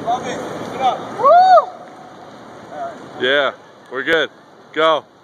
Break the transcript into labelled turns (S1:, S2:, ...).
S1: Love it. Keep it up.
S2: Woo! Yeah, we're good. Go.